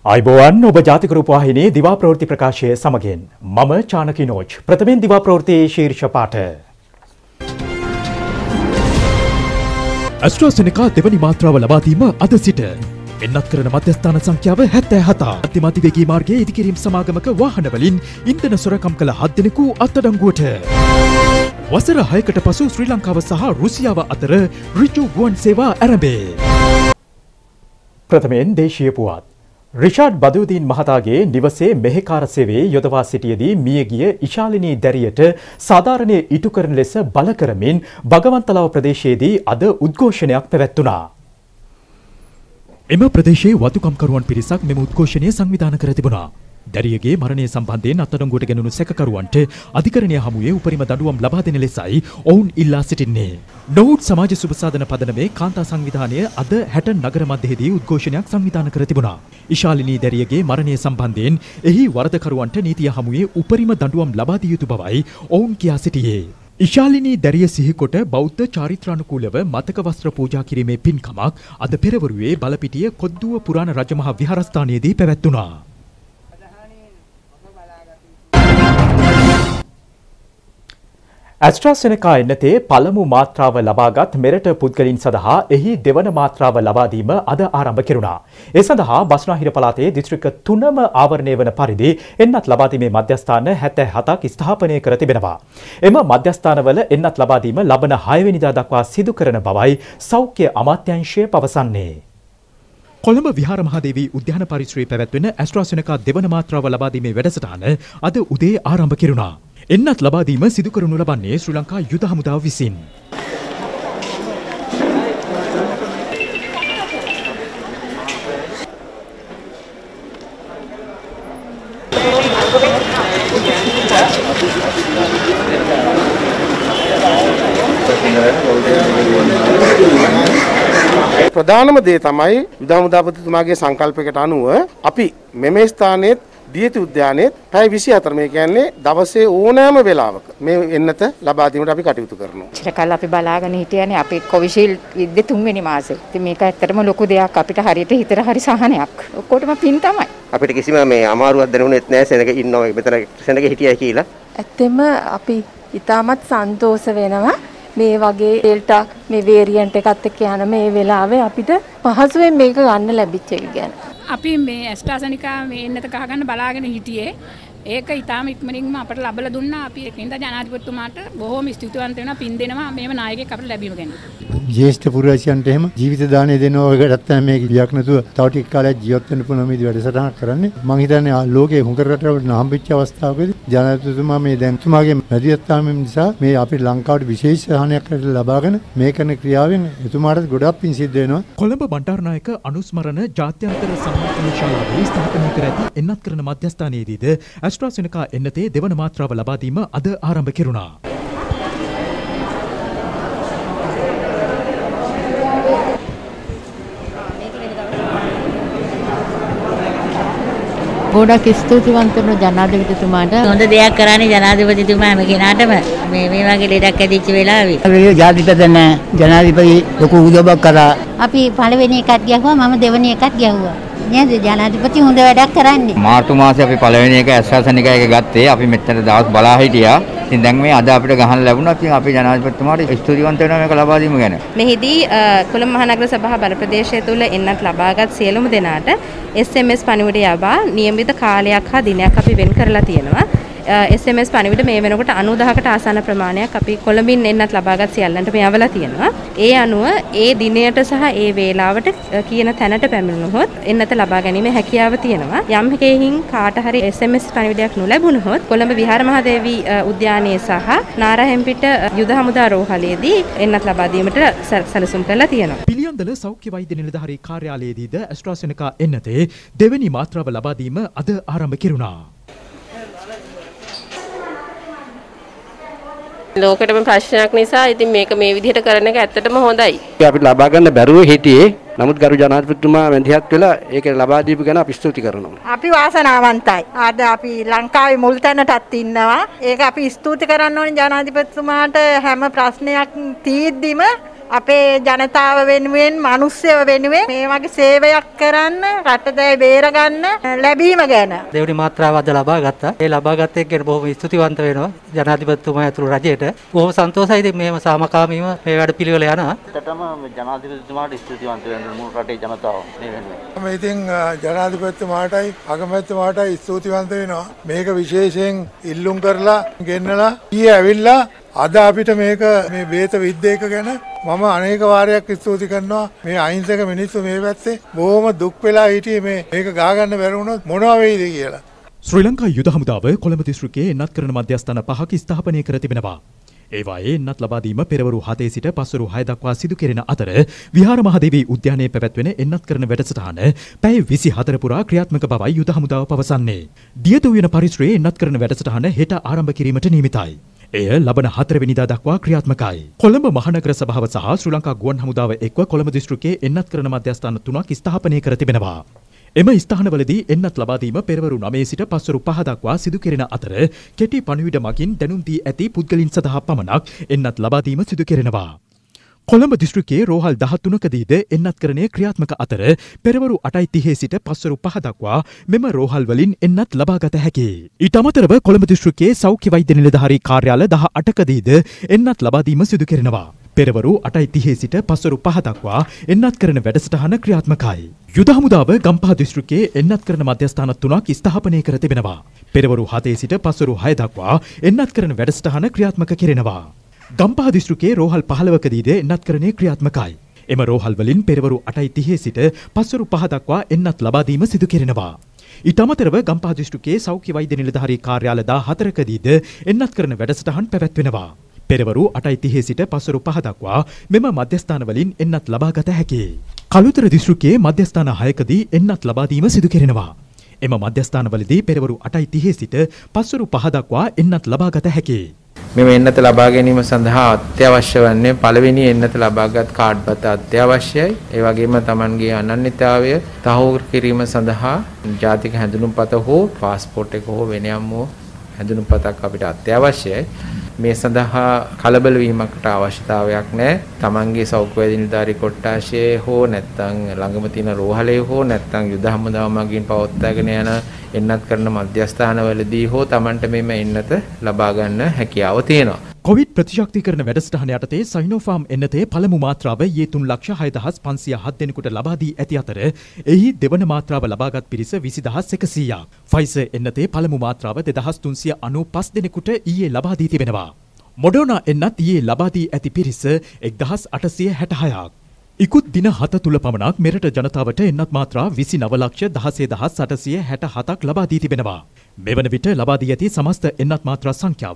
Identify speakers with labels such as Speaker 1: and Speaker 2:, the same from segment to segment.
Speaker 1: आयुबोවන් ඔබ ජාතික රූපවාහිනී දිවා ප්‍රවෘත්ති ප්‍රකාශය සමගින් මම චානකි නෝච් ප්‍රථමයෙන් දිවා ප්‍රවෘත්තියේ ශීර්ෂ පාඨ AstraZeneca දෙවනි මාත්‍රාව ලබා දීම අද සිට එන්නත් කරන මධ්‍යස්ථාන සංඛ්‍යාව 77 අධිමාතිවේගී මාර්ගයේ ඉදිකිරීම් සමාගමක වාහන වලින් ඉන්ධන සොරකම් කළ 7 දෙනෙකු අත්අඩංගුවට වසර 6කට පසු ශ්‍රී ලංකාව සහ රුසියාව අතර ඍජු ගුවන් සේවා ආරම්භය ප්‍රථමයෙන් දේශීය පුවත් රිෂාඩ් බදුදීන් මහතාගේ නිවසේ මෙහෙකාර සේවයේ යොදවා සිටියේදී මියගිය ඉශාලිනී දැරියට සාධාරණයේ ඉටු කරන ලෙස බල කරමින් බගවන්තලාව ප්‍රදේශයේදී අද උද්ඝෝෂණයක් පැවැත්වුණා. එම ප්‍රදේශයේ වතුකම්කරුවන් පිරිසක් මෙම උද්ඝෝෂණය සංවිධානය කර තිබුණා. දැරියගේ මරණය සම්බන්ධයෙන් අත්අඩංගුවට ගැනුණු සැකකරුවන්ට අධිකරණය හමුවේ උපරිම දඬුවම් ලබා දෙන ලෙසයි ඔවුන් ඉල්ලා සිටින්නේ. නොහුට් සමාජ සුබසාධන පදනමේ කාන්තා සංවිධානය අද 60 නගර මැදදී උද්ඝෝෂණයක් සංවිධානය කර තිබුණා. ඉශාලිනී දැරියගේ මරණය සම්බන්ධයෙන් එහි වරදකරුවන්ට නීතිය හමුවේ උපරිම දඬුවම් ලබා දිය යුතු බවයි ඔවුන් කියා සිටියේ. ඉශාලිනී දැරිය සිහිකොට බෞද්ධ චාරිත්‍රානුකූලව මතක වස්ත්‍ර පූජා කිරීමේ පින්කමක් අද පෙරවරුවේ බලපිටිය කොද්දුව පුරාණ රජමහා විහාරස්ථානයේදී පැවැත්වුණා. AstraZeneca එන්නතේ පළමු මාත්‍රාව ලබාගත් මෙරට පුද්ගලින් සඳහා එහි දෙවන මාත්‍රාව ලබා දීම අද ආරම්භ කෙරුණා. ඒ සඳහා බස්නාහිර පළාතේ දිස්ත්‍රික්ක 3ම ආවරණය වන පරිදි එන්නත් ලබා දීමේ මධ්‍යස්ථාන 77ක් ස්ථාපනය කර තිබෙනවා. එම මධ්‍යස්ථානවල එන්නත් ලබා දීම ලබන 6 වෙනිදා දක්වා සිදු කරන බවයි සෞඛ්‍ය අමාත්‍යාංශය පවසන්නේ. කොළඹ විහාර මහදේවී උද්‍යාන පරිසරයේ පැවැත්වෙන AstraZeneca දෙවන මාත්‍රාව ලබා දීමේ වැඩසටහන අද උදේ ආරම්භ කෙරුණා. එන්නත් ලබා දීම සිදු කරනු ලබන්නේ ශ්‍රී ලංකා යුද හමුදාව විසින්.
Speaker 2: ප්‍රධානම දේ තමයි යුද හමුදාපතිතුමාගේ සංකල්පයකට අනුව අපි මෙම ස්ථානයේ දියති උද්‍යානයේ පැය 24 මේ කියන්නේ දවසේ ඕනෑම වෙලාවක මේ එන්නත ලබා දීමට අපි කටයුතු කරනවා.
Speaker 3: ඉතකල් අපි බලාගෙන හිටියනේ අපි කොවිෂීල්ඩ් විද්ද 3 වෙනි මාසේ. ඉතින් මේක ඇත්තටම ලොකු දෙයක් අපිට හරියට හිතට හරි සහනයක්. ඔක්කොටම පින් තමයි.
Speaker 4: අපිට කිසිම මේ අමාරුවක් දැනුනේත් නැහැ සෙනග ඉන්නවා මෙතන සෙනග හිටියයි කියලා.
Speaker 5: ඇත්තෙම අපි ඊටමත් සන්තෝෂ වෙනවා. මේ වගේ ඩෙල්ටා මේ වේරියන්ට් එකත් එක්ක යන මේ වෙලාවේ අපිට පහසුවෙන් මේක ගන්න ලැබිච්ච එක ගැන.
Speaker 6: අපි මේ AstraZeneca මේ එන්නත කහ ගන්න බලාගෙන හිටියේ. ඒක ඊටාම ඉක්මනින්ම අපට ලැබලා දුන්නා. අපි ඒකින්ද ජනාධිපතිතුමාට බොහොම ස්තුතිවන්ත වෙනවා. පින් දෙනවා මේව නායකයෙක් අපිට ලැබීම ගැන.
Speaker 7: ජ්‍යෙෂ්ඨ පුරවැසියන්ට එහෙම ජීවිත දාණය දෙනවා වගේට තමයි මේක ගියක් නැතුව තව ටික කාලයක් ජීවත් වෙන්න පුළුවන් මේ වැඩසටහනක් කරන්නේ. මම හිතන්නේ ලෝකයේ හුඟ රටවල හම්බෙච්ච අවස්ථාවකදී ජනාධිපතිතුමා මේ දැන් තුමාගේ මැදිහත්වීම නිසා මේ අපේ ලංකාවට විශේෂ සහනයක් ලබාගෙන මේ කරන ක්‍රියාවෙන් එතුමාට ගොඩක් පින් සිද්ධ වෙනවා.
Speaker 1: කොළඹ බණ්ඩාරනායක අනුස්මරණ ජාත්‍යන්තර සම්මාන ශාලාවේ ස්ථාපනය කර ඇති එන්නත් කරන මධ්‍යස්ථානයේදීද AstraZeneca එන්නතේ දෙවන මාත්‍රාව ලබා දීම අද ආරම්භ කෙරුණා.
Speaker 8: ගොඩක් ස්තුතිවන්ත වෙන ජනාධිපතිතුමාට. හොඳ දෙයක් කරන්නේ ජනාධිපතිතුමා හැම කෙනාටම මේ වගේ ලෙඩක් ඇදිච්ච වෙලාවේ.
Speaker 9: ඒ ජාතිපතන ජනාධිපති ලොකු උදව්වක් කරා.
Speaker 8: අපි පළවෙනි එකත් ගැහුවා මම දෙවෙනි එකත් ගැහුවා. නේද ජනාධිපති හොඳ වැඩක් කරන්නේ.
Speaker 10: මාර්තු මාසේ අපි පළවෙනි එක AstraZeneca එක ගත්තේ. අපි මෙතන දවස් බලා හිටියා. ඉතින් දැන් මේ අද අපිට ගහන්න ලැබුණා. ඉතින් අපි ජනාධිපතිතුමාට ස්තුතිවන්ත වෙනවා මේක ලබා දීම ගැන.
Speaker 11: මෙහිදී කොළඹ මහනගර සභා බල ප්‍රදේශය තුල එන්නත් ලබාගත් සියලුම දෙනාට SMS පණිවිඩය යබා නියමිත කාලයක් හා දිනයක් අපි වෙන් කරලා තියෙනවා. SMS පණිවිඩ මේ වෙනකොට 90000කට ආසන්න ප්‍රමාණයක් අපි කොළඹින් එන්නත් ලබාගත් සියල්ලන්ට මේ යවලා තියෙනවා. ඒ අනුව ඒ දිනයට සහ ඒ වේලාවට කියන තැනට පැමිණුණොත් එන්නත ලබා ගැනීම හැකියාව තියෙනවා. යම් හේකින් කාට හරි SMS පණිවිඩයක් නොලැබුණොත් කොළඹ විහාර මහදේවී උද්‍යානයේ සහ නාරහෙම්පිට යුද හමුදා රෝහලේදී එන්නත් ලබා දීමට සැලසුම් කරලා තියෙනවා.
Speaker 1: පිළියන්දල සෞඛ්‍ය වෛද්‍ය නිලධාරී කාර්යාලයේදීද AstraZeneca එන්නතේ දෙවැනි මාත්‍රාව ලබා දීම අද ආරම්භ කෙරුණා.
Speaker 11: ලෝකෙටම ප්‍රශ්නයක් නිසා ඉතින් මේක මේ විදිහට කරන එක ඇත්තටම හොඳයි.
Speaker 2: අපිට ලබා ගන්න බැරුව හිටියේ. නමුත් ගරු ජනාධිපතිතුමා මැදිහත් වෙලා ඒක ලබා දීපු ගැන අපි ස්තුති කරනවා.
Speaker 3: අපි වාසනාවන්තයි. අද අපි ලංකාවේ මුල් තැනටත් ඉන්නවා. ඒක අපි ස්තුති කරන්න ඕනේ ජනාධිපතිතුමාට හැම ප්‍රශ්නයක් තීද්දිම
Speaker 12: අපේ ජනතාව වෙනුවෙන් මිනිස්සුව වෙනුවෙන් මේ වගේ සේවයක් කරන්න රට දැය බේරගන්න ලැබීම ගැන
Speaker 13: දෙවනි මාත්‍රාව අද ලබා ගත්තා. ඒ ලබා ගත්ත එක ගැන බොහොම ස්තුතිවන්ත වෙනවා ජනාධිපතිතුමා ඇතුළු රජයට. බොහොම සන්තෝෂයි ඉතින් මේව සාමකාමීව මේ වැඩ පිළිවෙල යනවා.
Speaker 14: ඇත්තටම ජනාධිපතිතුමාට ස්තුතිවන්ත වෙනවා මුළු රටේ ජනතාව මේ වෙනුවෙන්.
Speaker 15: මම ඉතින් ජනාධිපතිතුමාටයි අගමැතිතුමාටයි ස්තුතිවන්ත වෙනවා. මේක විශේෂයෙන් ඉල්ලුම් කරලා ගෙන්නලා ඊයේ ඇවිල්ලා අද අපිට මේක මේ බේත විද්‍යේක ගැන මම අනේක වාරයක් ස්තුති කරනවා. මේ අහිංසක මිනිස්සු මේ පැත්තේ බොහොම දුක් වෙලා හිටියේ මේක ගා ගන්න බැරි වුණොත් මොනවා වෙයිද කියලා.
Speaker 1: ශ්‍රී ලංකා යුද හමුදාව කොළඹ දිස්ත්‍රික්කයේ එන්නත් කරන මධ්‍යස්ථාන 5ක් ස්ථාපනය කර තිබෙනවා. ඒවායේ එන්නත් ලබා දීම පෙරවරු 7 සිට පස්වරු 6 දක්වා සිදු කෙරෙන අතර විහාර මහදේවී උද්‍යානයේ පැවැත්වෙන එන්නත් කරන වැඩසටහන පැය 24 පුරා ක්‍රියාත්මක බවයි යුද හමුදාව පවසන්නේ. දියත උයන පරිශ්‍රයේ එන්නත් කරන වැඩසටහන හෙට ආරම්භ කිරීමට නියමිතයි. එය ලබන 4 වෙනිදා දක්වා ක්‍රියාත්මකයි. කොළඹ මහනගර සභාව සහ ශ්‍රී ලංකා ගුවන් හමුදාව එක්ව කොළඹ දිස්ත්‍රික්කයේ එන්නත් කරන මධ්‍යස්ථාන 3ක් ස්ථාපනය කර තිබෙනවා. එම ස්ථානවලදී එන්නත් ලබා දීම පෙරවරු 9 සිට පස්වරු 5 දක්වා සිදු කෙරෙන අතර කෙටි පණිවිඩ මගින් දැනුම් දී ඇති පුද්ගලින් සඳහා පමණක් එන්නත් ලබා දීම සිදු කෙරෙනවා. කොළඹ දිස්ත්‍රික්කයේ රෝහල් 13කදීද එන්නත්කරණය ක්‍රියාත්මක අතර පෙරවරු 8:30 සිට පස්වරු 5 දක්වා මෙම රෝහල් වලින් එන්නත් ලබාගත හැකියි. ඊට අමතරව කොළඹ දිස්ත්‍රික්කයේ සෞඛ්‍ය වෛද්‍ය නිලධාරී කාර්යාල 18කදීද එන්නත් ලබා දීම සිදු කෙරෙනවා. පෙරවරු 8:30 සිට පස්වරු 5 දක්වා එන්නත් කරන වැඩසටහන ක්‍රියාත්මකයි. යුද හමුදාව ගම්පහ දිස්ත්‍රික්කයේ එන්නත් කරන මධ්‍යස්ථාන 3ක් ස්ථාපනය කර තිබෙනවා. පෙරවරු 7 සිට පස්වරු 6 දක්වා එන්නත් කරන වැඩසටහන ක්‍රියාත්මක කෙරෙනවා. ගම්පහ දිස්ත්‍රික්කයේ රෝහල් 15කදීද එන්නත්කරණය ක්‍රියාත්මකයි. එම රෝහල් වලින් පෙරවරු 8:30 සිට පස්වරු 5 දක්වා එන්නත් ලබා දීම සිදු කෙරෙනවා. ඊට අමතරව ගම්පහ දිස්ත්‍රික්කයේ සෞඛ්‍ය වෛද්‍ය නිලධාරී කාර්යාල 14කදීද එන්නත් කරන වැඩසටහන් පැවැත්වෙනවා. පෙරවරු 8:30 සිට පස්වරු 5 දක්වා මෙම මධ්‍යස්ථාන වලින් එන්නත් ලබා ගත හැකියි. කළුතර දිස්ත්‍රික්කයේ මධ්‍යස්ථාන 6කදී එන්නත් ලබා දීම සිදු කෙරෙනවා. එම මධ්‍යස්ථානවලදී පෙරවරු 8:30 සිට පස්වරු 5 දක්වා එන්නත් ලබා ගත හැකියි.
Speaker 16: මෙම එන්නත ලබා ගැනීම සඳහා අත්‍යවශ්‍ය වන්නේ පළවෙනි එන්නත ලබාගත් කාඩ් පත අත්‍යවශ්‍යයි. ඒ වගේම Tamanගේ අනන්‍යතාවය තහවුරු කිරීම සඳහා ජාතික හැඳුනුම්පත හෝ પાස්පෝර්ට් එක හෝ වෙන යම් හැඳුනුම්පතක් අපිට අත්‍යවශ්‍යයි. මේ සඳහා කලබල වීමකට අවශ්‍යතාවයක් නැහැ. Tamanගේ සෞඛ්‍ය වෛද්‍ය නිලධාරී කොට්ටාශයේ හෝ නැත්නම් ළඟම තියෙන රෝහලේ හෝ නැත්නම් යුද හමුදාව මගින් පවත්වාගෙන යන එන්නත් කරන මධ්‍යස්ථානවලදී හෝ Tamanට මෙම එන්නත ලබා ගන්න හැකියාව තියෙනවා.
Speaker 1: කොවිඩ් ප්‍රතිශක්තිකරණ වැඩසටහන යටතේ සයිනෝෆාම් එන්නතේ පළමු මාත්‍රාව ඊයේ 3,06,507 දෙනෙකුට ලබා දී ඇති අතර එහි දෙවන මාත්‍රාව ලබාගත් පිරිස 20,100ක්. ෆයිසර් එන්නතේ පළමු මාත්‍රාව 2,395 දෙනෙකුට ඊයේ ලබා දී තිබෙනවා. මොඩර්නා එන්නත් ඊයේ ලබා දී ඇති පිරිස 1,866ක්. ඉකුත් දින 7 තුල පමණක් මෙරට ජනතාවට එන්නත් මාත්‍රා 29,16,867ක් ලබා දී තිබෙනවා. මෙවන විට ලබා දී ඇති සමස්ත එන්නත් මාත්‍රා සංඛ්‍යාව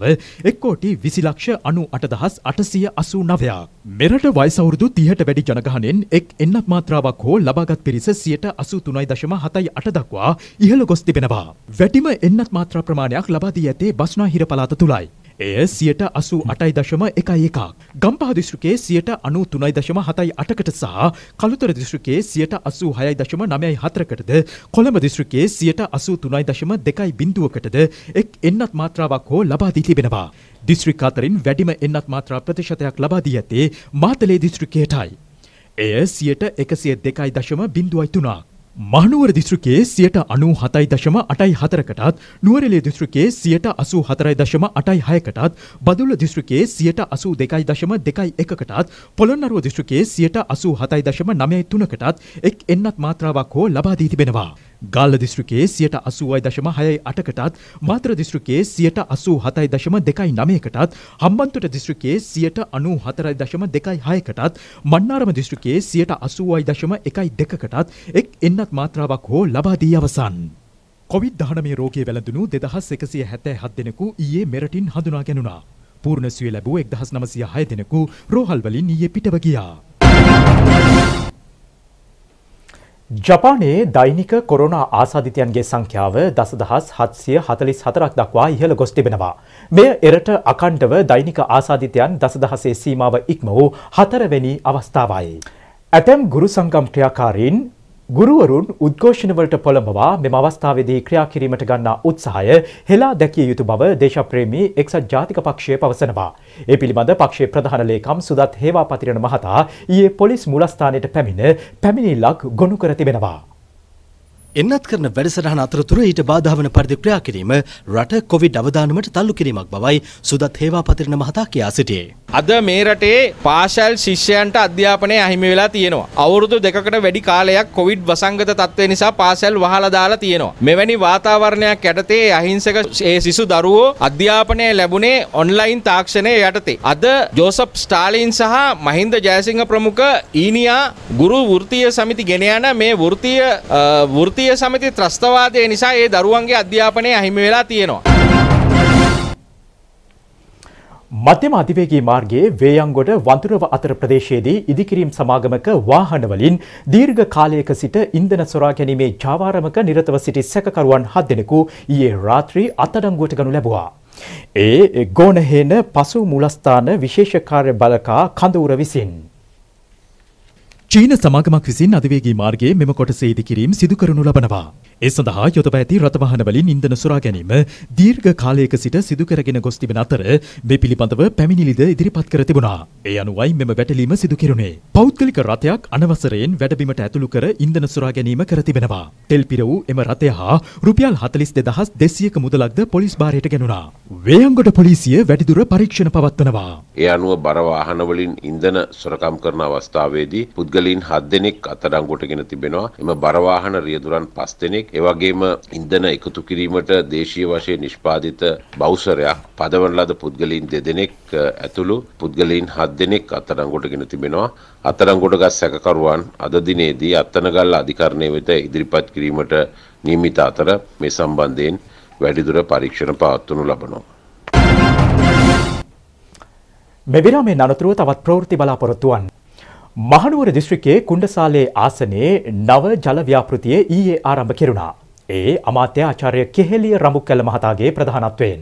Speaker 1: 1,20,98,889ක්. මෙරට වයස අවුරුදු 30ට වැඩි ජනගහනයෙන් එක් එන්නත් මාත්‍රාවක් හෝ ලබාගත් පිරිස 83.78 දක්වා ඉහළ ගොස් තිබෙනවා. වැඩිම එන්නත් මාත්‍රා ප්‍රමාණයක් ලබා දී ඇත්තේ බස්නාහිර පළාත තුලයි. එය 88.11ක්. ගම්පහ දිස්ත්‍රික්කයේ 93.78කට සහ කළුතර දිස්ත්‍රික්කයේ 86.94කටද කොළඹ දිස්ත්‍රික්කයේ 83.20කටද එක් එන්නත් මාත්‍රාවක් හෝ ලබා දී තිබෙනවා. දිස්ත්‍රික් අතරින් වැඩිම එන්නත් මාත්‍රා ප්‍රතිශතයක් ලබා දී ඇත්තේ මාතලේ දිස්ත්‍රික්කයටයි. එය 102.03ක්. මහනුවර දිස්ත්‍රික්කයේ 97.84කටත් නුවරඑළිය දිස්ත්‍රික්කයේ 84.86කටත් බදුල්ල දිස්ත්‍රික්කයේ 82.21කටත් පොළොන්නරුව දිස්ත්‍රික්කයේ 87.93කටත් එක් එන්නත් මාත්‍රාවක් හෝ ලබා දී තිබෙනවා. ගාල්ල දිස්ත්‍රික්කයේ 80.68කටත් මාතර දිස්ත්‍රික්කයේ 87.29කටත් හම්බන්තොට දිස්ත්‍රික්කයේ 94.26කටත් මන්නාරම දිස්ත්‍රික්කයේ 80.12කටත් එක් එන්නත් මාත්‍රාවක් හෝ ලබා දී අවසන්. කොවිඩ්-19 රෝගයේ වැළඳුණු 2177 දෙනෙකු ඊයේ මෙරටින් හඳුනා ගැනුණා. පූර්ණ සුවය ලැබූ 1906 දෙනෙකු රෝහල් වලින් ඊයේ පිටව ගියා. ජපානයේ දෛනික කොරෝනා ආසාදිතයන්ගේ සංඛ්‍යාව 10,744ක් දක්වා ඉහළ ගොස් තිබෙනවා. මෙය එරට අඛණ්ඩව දෛනික ආසාදිතයන් 10,000 සීමාව ඉක්ම වූ 4 වෙනි අවස්ථාවයි. ඇතැම් ගුරු සංගම් ක්‍රියාකාරීන් ගුරුවරුන් උද්ඝෝෂණවලට පොළඹවා මෙම අවස්ථාවේදී ක්‍රියා කිරීමට ගන්නා උත්සාහය හෙලා දැකිය යුතු බව දේශප්‍රේමී එක්සත් ජාතික පක්ෂය පවසනවා. ඒ පිළිබඳ පක්ෂයේ ප්‍රධාන ලේකම් සුදත් හේවාපතිරණ මහතා ඊයේ පොලිස් මූලස්ථානයට පැමිණිල්ලක් ගොනු කර තිබෙනවා.
Speaker 17: එන්නත් කරන වැඩසටහන අතරතුර ඊට බාධා වන පරිදි ක්‍රියා කිරීම රට කොවිඩ් අවදානමට තල්ලු කිරීමක් බවයි සුදත් හේවාපතිරණ මහතා කියා සිටියේ.
Speaker 16: අද මේ රටේ පාසල් ශිෂ්‍යයන්ට අධ්‍යාපනය අහිමි වෙලා තියෙනවා. අවුරුදු දෙකකට වැඩි කාලයක් කොවිඩ් වසංගත තත්ත්වය නිසා පාසල් වහලා දාලා තියෙනවා. මෙවැනි වාතාවරණයක් යටතේ අහිංසක සිසු දරුවෝ අධ්‍යාපනය ලැබුණේ ඔන්ලයින් තාක්ෂණය යටතේ. අද ජෝසප් ස්ටාලින් සහ මහින්ද ජයසිංහ ප්‍රමුඛ ඊනියා ගුරු වෘත්තීය සමිති ගෙන යන මේ වෘත්තීය සමිති ත්‍රස්තවාදය නිසා ඒ දරුවන්ගේ අධ්‍යාපනය අහිමි වෙලා තියෙනවා.
Speaker 1: මධ්‍යම අධිවේගී මාර්ගයේ වේයන්ගොඩ වඳුරව අතර ප්‍රදේශයේදී ඉදිකිරීම් සමාගමක වාහනවලින් දීර්ඝ කාලයක සිට ඉන්ධන සොරා ගැනීමේ ජාවාරමක නිරතව සිටි සැකකරුවන් 7 දෙනෙකු ඊයේ රාත්‍රී අත්අඩංගුවට ගනු ලැබුවා. ඒ ගෝනහේන පසු මූලස්ථාන විශේෂ කාර්ය බළකා කඳවුර විසින් චීන සමාගමක් විසින් අධිවේගී මාර්ගයේ මෙම කොටසේ ඉදිකිරීම් සිදු කරනු ලබනවා. ඒ සඳහා යොදවා ඇති රථවාහන වලින් ඉන්ධන සොරා ගැනීම දීර්ඝ කාලයක සිට සිදු කරගෙන ගොස් තිබෙන අතර මේ පිළිබඳව පැමිණිලිද ඉදිරිපත් කර තිබුණා. ඒ අනුවයි මෙම වැටලීම සිදු කෙරුණේ. පෞද්ගලික රථයක් අනවසරයෙන් වැඩබිමට ඇතුළු කර ඉන්ධන සොරා ගැනීම කර තිබෙනවා. තෙල් පිර වූ එම රථය හා රුපියල් 42200ක මුදලක්ද පොලිස් භාරයට ගෙනුණා. වේයන්ගොඩ පොලිසිය වැඩිදුර පරීක්ෂණ පවත්වනවා.
Speaker 18: ඒ අනුව බර වාහන වලින් ඉන්ධන සොරකම් කරන අවස්ථාවේදී පුද්ගලයන් 7 දෙනෙක් අත්අඩංගුවට ගෙන තිබෙනවා. එම බර වාහන රියදුරන් 5 දෙනෙක් ඒ වගේම ඉන්ධන එකතු කිරීමට දේශීය වශයෙන් නිෂ්පාදිත බවුසරයක් පදවන ලද පුද්ගලයන් 2 දෙනෙක් ඇතුළු පුද්ගලයන් 7 දෙනෙක් අත්අඩංගුවට ගෙන තිබෙනවා. අත්අඩංගුවටගත් සැකකරුවන් අද දිනේදී අත්තනගල්ල අධිකරණය වෙත ඉදිරිපත් කිරීමට නියමිත අතර මේ සම්බන්ධයෙන් වැඩිදුර පරීක්ෂණ පවත්වනු ලබනවා.
Speaker 1: මෙවිරාමේ අනතුරුව තවත් ප්‍රවෘත්ති බලාපොරොත්තුවන්. මහනුවර දිස්ත්‍රික්කයේ කුණ්ඩසාලේ ආසනයේ නව ජල ව්‍යාපෘතිය ඊයේ ආරම්භ කෙරුණා. ඒ අමාත්‍ය ආචාර්ය කෙහෙලිය රඹුකැල මහතාගේ ප්‍රධානත්වයෙන්.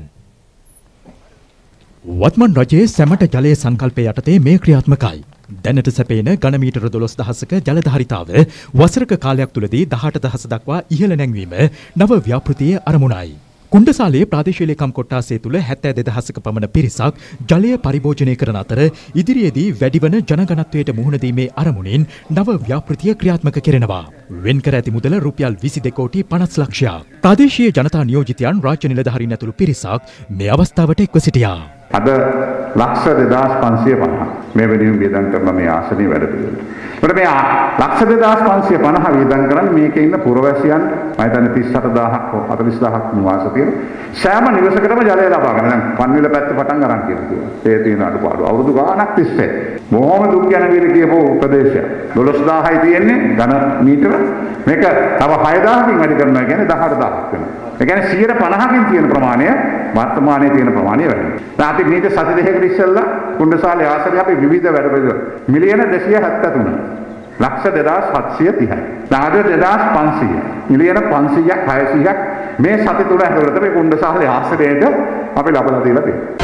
Speaker 1: වත්මන් රජයේ සැමට ජලය සංකල්පය යටතේ මේ ක්‍රියාත්මකයි. දැනට සැපේන ඝනමීටර 12000ක ජල ධාරිතාව වසරක කාලයක් තුලදී 18000 දක්වා ඉහළ නැංවීම නව ව්‍යාපෘතියේ අරමුණයි. කුණ්ඩසාලේ ප්‍රාදේශීය ලේකම් කොට්ටාසය තුල 72000ක පමණ පිරිසක් ජලය පරිභෝජනය කරන අතර ඉදිරියේදී වැඩිවන ජනගණත්වයට මුහුණ දීමේ අරමුණින් නව ව්‍යාපෘතිය ක්‍රියාත්මක කෙරෙනවා. වෙන් කර ඇති මුදල රුපියල් 22 කෝටි 50 ලක්ෂයක්. ප්‍රාදේශීය ජනතා නියෝජිතයන් රාජ්‍ය නිලධාරීන් ඇතුළු පිරිසක් මේ අවස්ථාවට එක්ව සිටියා.
Speaker 19: අද ලක්ෂ 2550 මේ වෙනුවෙන් වියදම් කරන මේ ආසනීය වැඩ පිළිවෙල. ඒකට මේ ලක්ෂ 2550 වියදම් කරන්නේ මේකේ ඉන්න පුරවැසියන් මම හිතන්නේ 37000ක් 40000ක් නිවාස තියෙන සෑම නිවසකටම ජලය ලබා ගන්න. දැන් පන්විල පැත්තේ පටන් ගන්න කියලා. ඒ තියෙන අඩුපාඩු අවුරුදු ගාණක් තිස්සේ බොහොම දුක් ගැන විල කියපු ප්‍රදේශයක්. 12000යි තියෙන්නේ ඝන මීටර. මේක තව 6000කින් වැඩි කරනවා කියන්නේ 18000ක් වෙනවා. ඒ කියන්නේ 150කින් තියෙන ප්‍රමාණය වර්තමානයේ තියෙන ප්‍රමාණය වැඩි. දැන් අපි මේක සති දෙකකට ඉස්සෙල්ලා කුණ්ඩසාලේ ආසනයේ අපි විවිධ වැඩ පිළිවෙල මිලියන 273 ලක්ෂ 2730යි. නාද 2500 මිලියන 500ක් 600ක් මේ සති තුන ඇතුළත මේ කුණ්ඩසාලේ ආසනයේද අපි ලබලා දීලා තියෙනවා.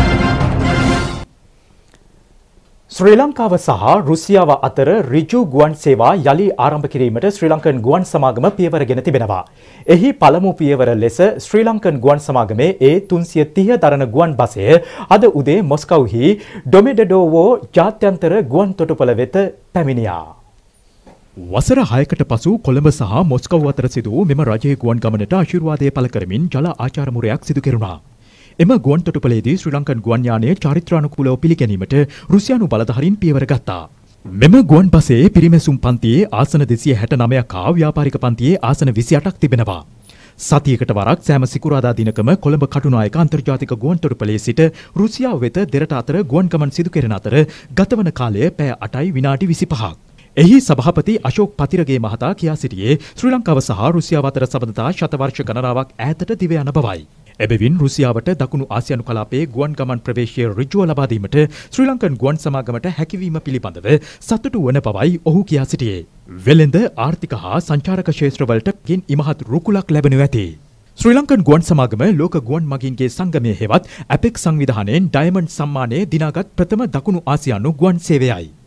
Speaker 1: ශ්‍රී ලංකාව සහ රුසියාව අතර ඍජු ගුවන් සේවා යලි ආරම්භ කිරීමට ශ්‍රී ලංකන් ගුවන් සමාගම පියවරගෙන තිබෙනවා. එහි පළමු පියවර ලෙස ශ්‍රී ලංකන් ගුවන් සමාගමේ A330 දරන ගුවන් බසය අද උදේ මොස්කව්හි ඩොමෙඩඩෝවෝ ජාත්‍යන්තර ගුවන් තොටුපළ වෙත පැමිණියා. වසර 6කට පසු කොළඹ සහ මොස්කව් අතර සිදු වූ මෙම රජයේ ගුවන් ගමනට ආශිර්වාදය පළ කරමින් ජල ආචාරමුරයක් සිදු කෙරුණා. එම ගුවන් තොටුපළේදී ශ්‍රී ලංකන් ගුවන් යානය චාරිත්‍රානුකූලව පිළිගැනීමට රුසියානු බලධාරීන් පියවර ගත්තා. මෙම ගුවන් බසයේ පිරිමැසුම් පන්තියේ ආසන 269ක් හා ව්‍යාපාරික පන්තියේ ආසන 28ක් තිබෙනවා. සතියකට වරක් සෑම සිකුරාදා දිනකම කොළඹ කටුනායක අන්තර්ජාතික ගුවන් තොටුපළේ සිට රුසියාව වෙත දෙරට අතර ගුවන් ගමන් සිදු කෙරෙන අතර ගතවන කාලය පැය 8යි විනාඩි 25ක්. එහි සභාපති අශෝක් පතිරගේ මහතා කියා සිටියේ ශ්‍රී ලංකාව සහ රුසියාව අතර සබඳතා ශතවර්ෂ ගණනාවක් ඈතට දිව යන බවයි. එබැවින් රුසියාවට දකුණු ආසියානු කලාපයේ ගුවන් ගමන් ප්‍රවේශය ඍජුව ලබා දීමට ශ්‍රී ලංකන් ගුවන් සමාගමට හැකියවීම පිළිබඳව සතුටු වන බවයි ඔහු කියා සිටියේ. වෙළෙඳ ආර්ථික හා සංචාරක ක්ෂේත්‍රවලට කින් ඉමහත් රුකුලක් ලැබෙනු ඇති. ශ්‍රී ලංකන් ගුවන් සමාගම ලෝක ගුවන් මගීන්ගේ සංගමය හෙවත් ඇපෙක් සංවිධානයෙන් ඩයමන්ඩ් සම්මානය දිනාගත් ප්‍රථම දකුණු ආසියානු ගුවන් සේවයයි.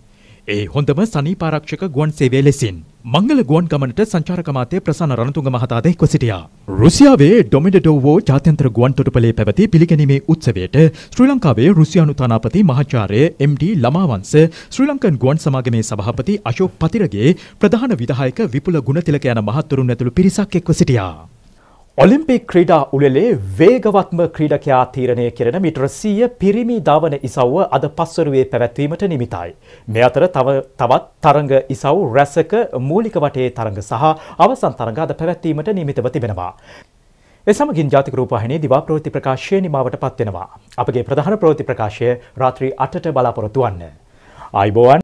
Speaker 1: ඒ හොඳම සනීපාරක්ෂක ගුවන් සේවය ලෙසින් මංගල ගුවන් ගමනට සංචාරක අමාත්‍ය ප්‍රසන්න රණතුංග මහතා ද එක්ව සිටියා. රුසියාවේ ඩොමිඩඩෝවෝ ජාත්‍යන්තර ගුවන් තොටුපළේ පැවති පිළිගැනීමේ උත්සවයට ශ්‍රී ලංකාවේ රුසියානු තානාපති මහාචාර්ය එම්.ඩී. ලමාවංශ, ශ්‍රී ලංකන් ගුවන් සමාගමේ සභාපති අශෝක් පතිරගේ ප්‍රධාන විධායක විපුල ගුණතිලක යන මහත්වරුන් ඇතුළු පිරිසක් එක්ව සිටියා. ඔලිම්පික් ක්‍රීඩා උළෙලේ වේගවත්ම ක්‍රීඩකයා තීරණය කෙරෙන මීටර 100 පිරිමි ධාවන ඉසව්ව අද පස්වරුවේ පැවැත්වීමට නිමිතයි. මේ අතර තවත් තරඟ ඉසව් රැසක මූලික වටේ තරඟ සහ අවසන් තරඟ අද පැවැත්වීමට නියමිතව තිබෙනවා. ඒ සමගින් ජාතික රූපවාහිනියේ දිවා ප්‍රවෘත්ති ප්‍රකාශය නිමාවට පත් වෙනවා. අපගේ ප්‍රධාන ප්‍රවෘත්ති ප්‍රකාශය රාත්‍රී 8ට බලාපොරොත්තු වන්න. ආයුබෝවන්.